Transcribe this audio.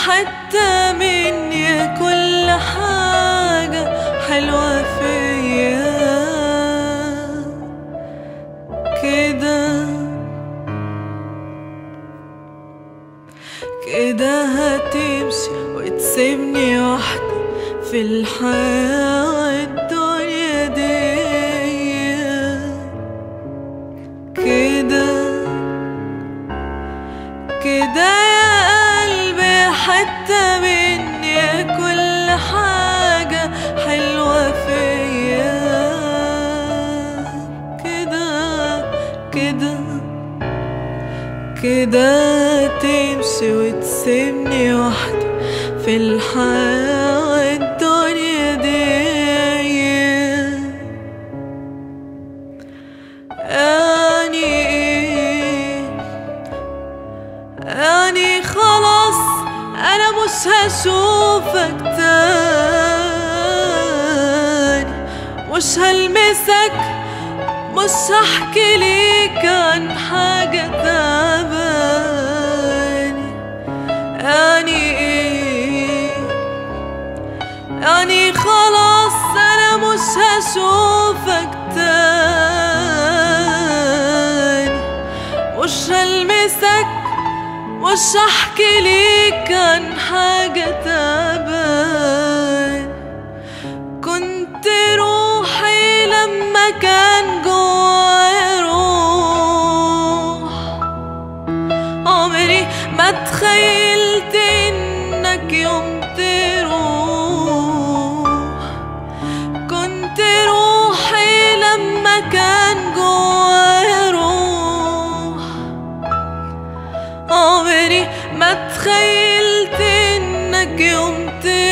حتة مني كل حاجة حلوة فيا كده كده هتمشي وتسيبني وحدي في الحياة الدنيا دي كده كده يا قلبي حتة مني كل حاجة حلوة فيا كده كده كده تمشي وتسيبني وحدي في الحياة الدنيا دي يعني خلاص أنا مش هشوفك تاني، مش هلمسك، مش هحكي ليك عن حاجة تعباني. يعني خلاص أنا مش هشوفك تاني، مش هلمسك، مش هحكي ليك عن حاجة تعبان. كنت روحي لما كان جوايا روح، عمري ما تخيلت انك يوم تروح. كنت روحي لما كان جوايا روح، عمري ما تخيلت انك يوم تروح.